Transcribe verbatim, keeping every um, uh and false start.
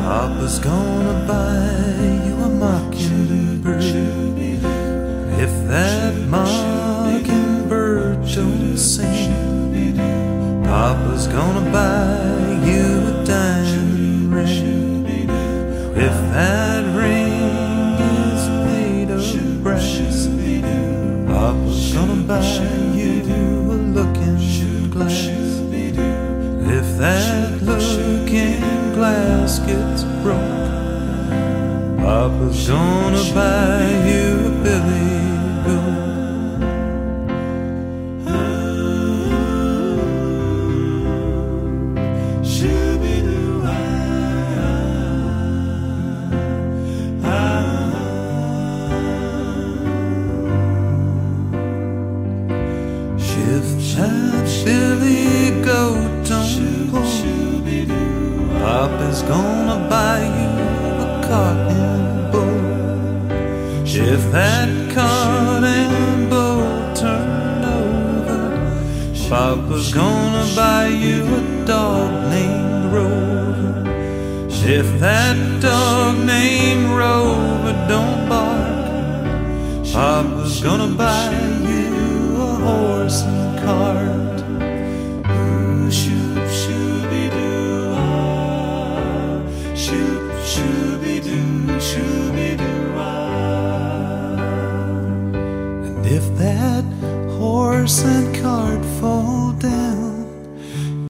Papa's gonna buy you a mockingbird. If that mockingbird don't sing, Papa's gonna buy you a diamond ring. If that ring is made of brass, Papa's gonna buy you a looking glass. If that looking glass gets broke, Papa's gonna buy you a billy goat. If that billy goat don't pull, Papa's gonna buy you a cotton bowl. If that cotton bowl turn over, Papa's gonna buy you a dog named Rover. If that dog named Rover don't bark, Papa's gonna buy you a horse and cart.